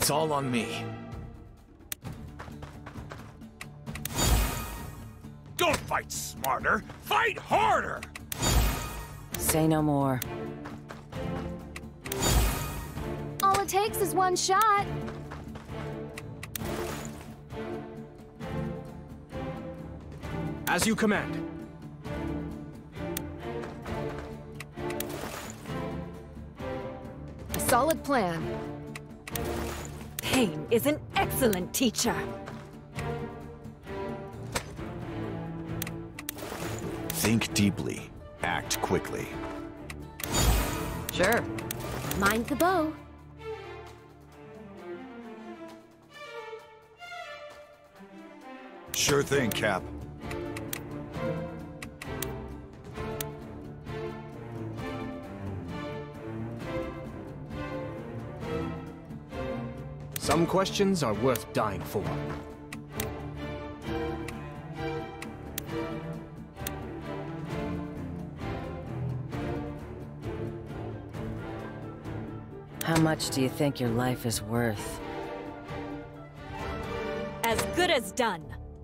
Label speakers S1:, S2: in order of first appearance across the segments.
S1: It's all on me.
S2: Don't fight smarter, fight harder!
S3: Say no more.
S4: All it takes is one shot.
S5: As you command.
S4: A solid plan.
S6: Pain is an excellent teacher.
S7: Think deeply. Act quickly.
S3: Sure.
S4: Mind the bow.
S7: Sure thing, Cap.
S5: Some questions are worth dying for.
S3: How much do you think your life is worth?
S6: As good as done.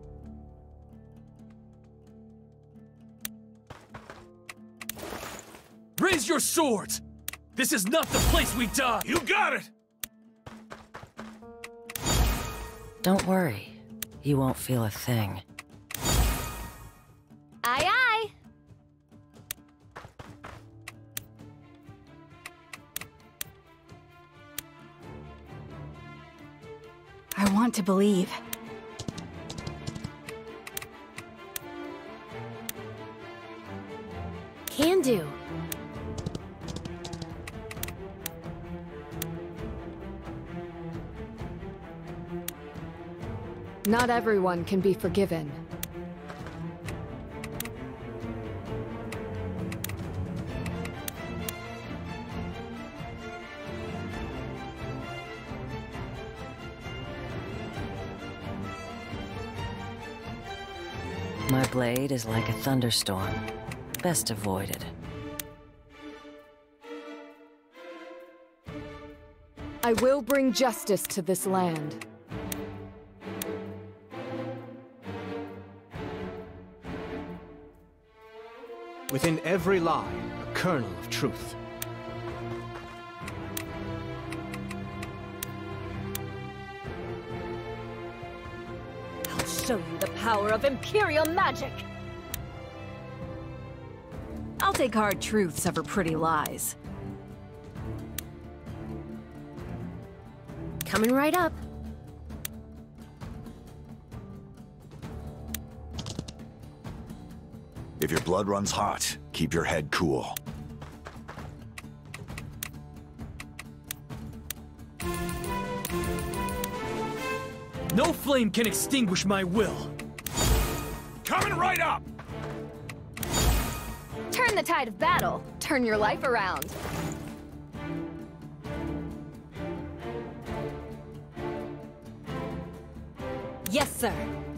S1: Raise your swords! This is not the place we die!
S2: You got it!
S3: Don't worry. You won't feel a thing.
S4: Aye, aye.
S6: I want to believe.
S4: Can do. Not everyone can be forgiven.
S3: My blade is like a thunderstorm. Best avoided.
S4: I will bring justice to this land.
S5: Within every lie, a kernel of truth.
S6: I'll show you the power of Imperial magic! I'll take hard truths over pretty lies.
S4: Coming right up.
S7: If your blood runs hot, keep your head cool.
S1: No flame can extinguish my will.
S2: Coming right up!
S4: Turn the tide of battle. Turn your life around.
S6: Yes, sir.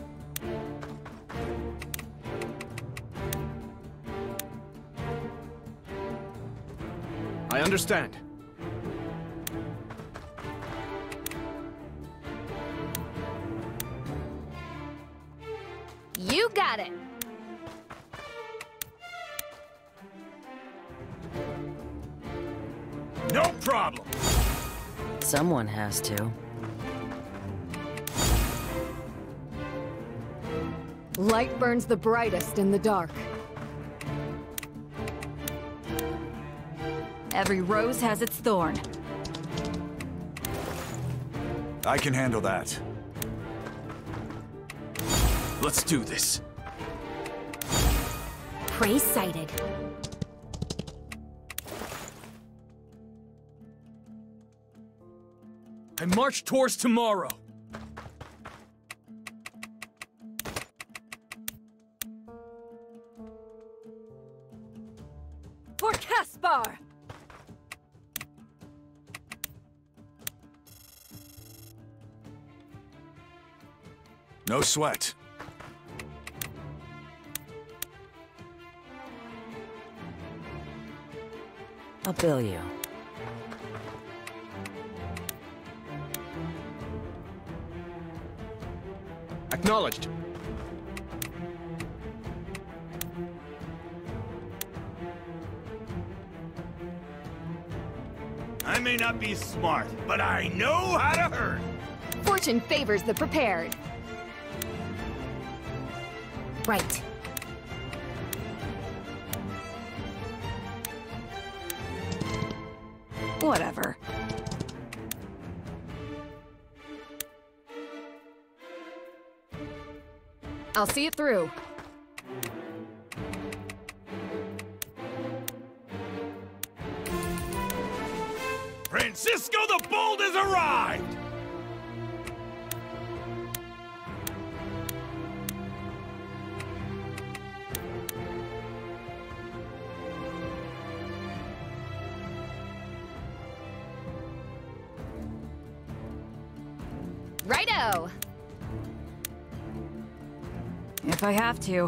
S5: I understand.
S4: You got it.
S2: No problem!
S3: Someone has to.
S4: Light burns the brightest in the dark.
S6: Every rose has its thorn.
S7: I can handle that.
S1: Let's do this.
S4: Prey sighted.
S1: I march towards tomorrow.
S6: For Caspar!
S7: No sweat.
S3: I'll bill you.
S5: Acknowledged.
S2: I may not be smart, but I know how to hurt.
S4: Fortune favors the prepared.
S6: Right. Whatever.
S4: I'll see it through.
S2: Francisco the Bold has arrived!
S4: Righto!
S6: If I have to.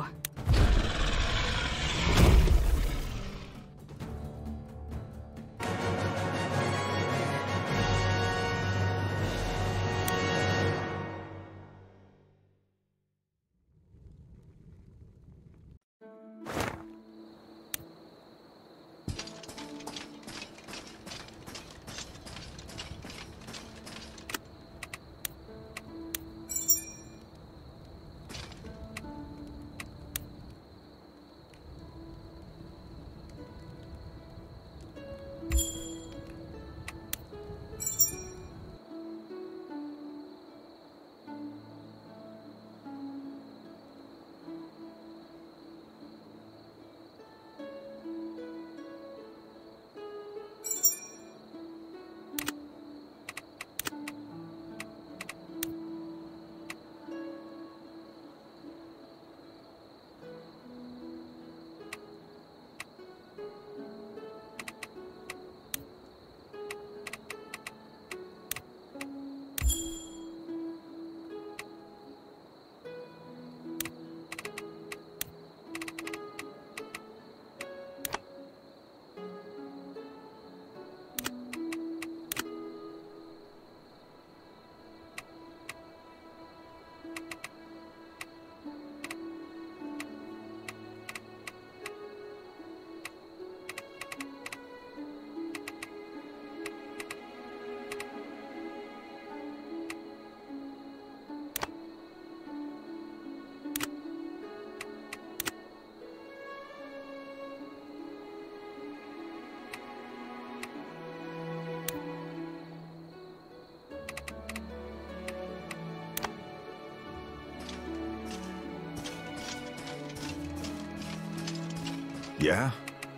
S7: Yeah?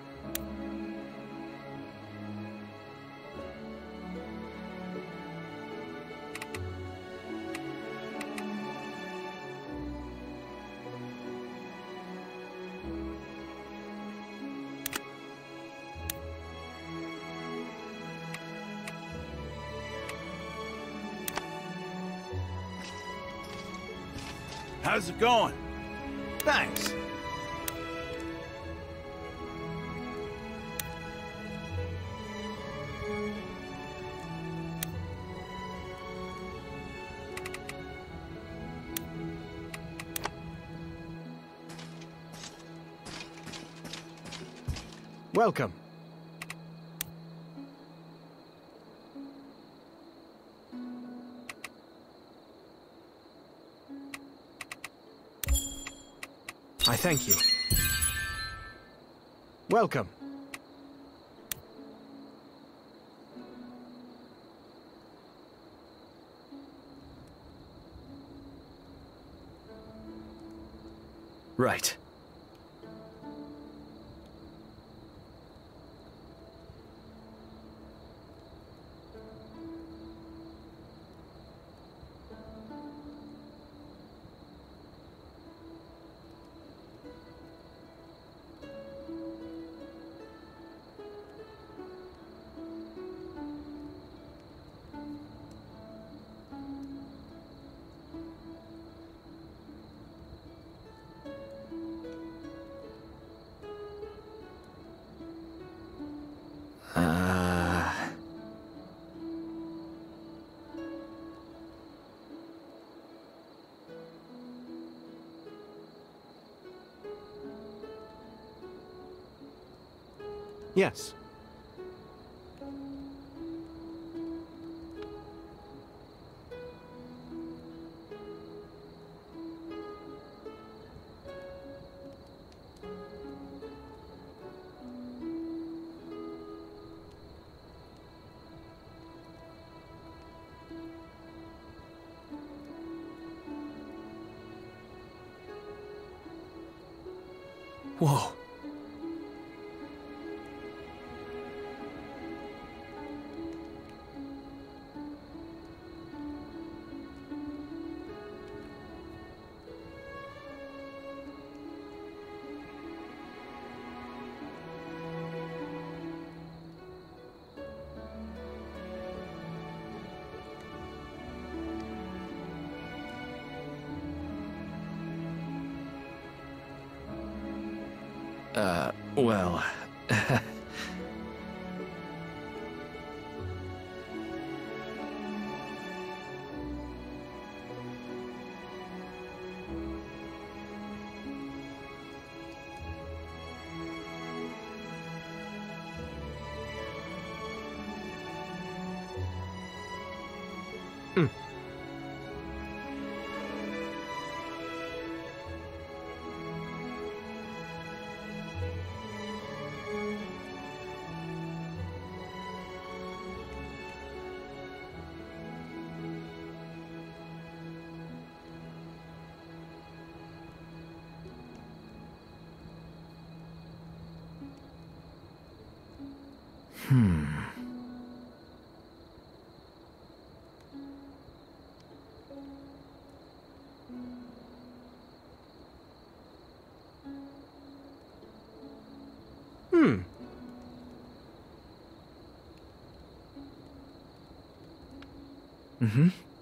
S2: How's it going? Thanks.
S5: Welcome. I thank you. Welcome.
S1: Right.
S5: Yes.
S1: Whoa. Well... Mm-hmm.